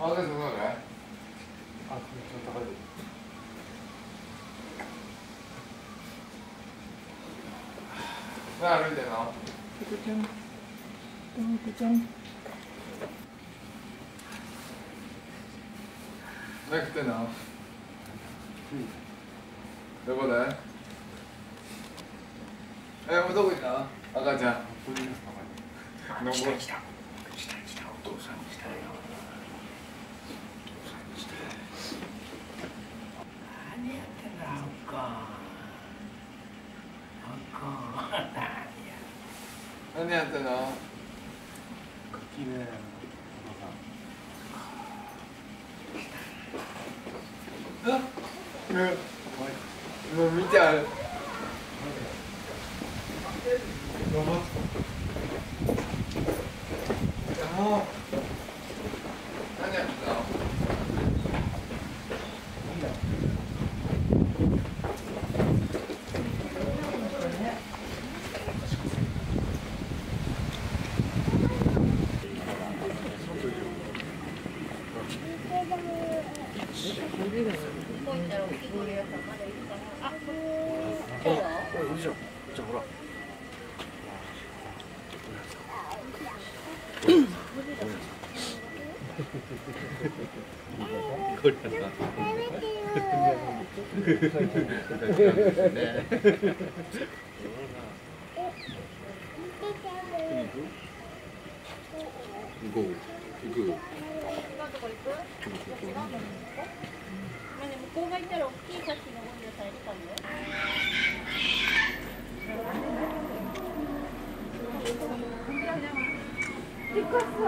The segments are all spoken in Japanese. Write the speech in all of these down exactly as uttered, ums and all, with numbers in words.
あ、그래서그래 あ、ちょっと高い。 왜歩いてんの？ 猫ちゃん。猫ちゃん。 何食ってんの？どこで？え、もうどこ行ったの？赤ちゃん。 あ、来た来た。来た来た。お父さん来たよ。お父さん来た。何やってんだ、あんこ。あんこ。 何やってんの？ 綺麗。 あ、うんもう見ちゃう。もう何やってたの？ じゃほら。これだ。行こう。行く。 向こうが行ったら大きいさっきのゴリラさんいるかもよ。でかそう。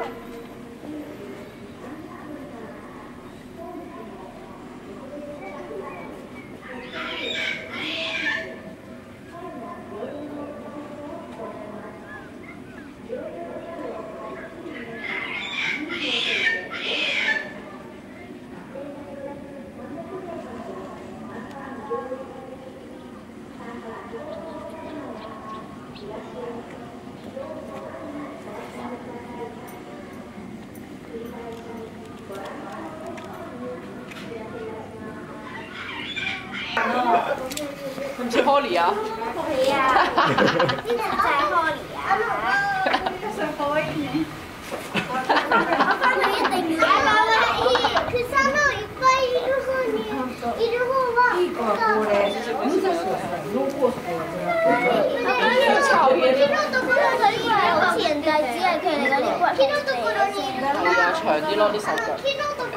唔似 Holly 啊？ 係啊，呢個就係 Holly 啊。想可以呢？我翻去一定要。佢生到いっぱいいる方にいる方は。いい子はこれ。脳梗塞が。木のところにいる好似人哋只係佢哋嗰啲骨。木のところにいる。 長啲咯啲手腳。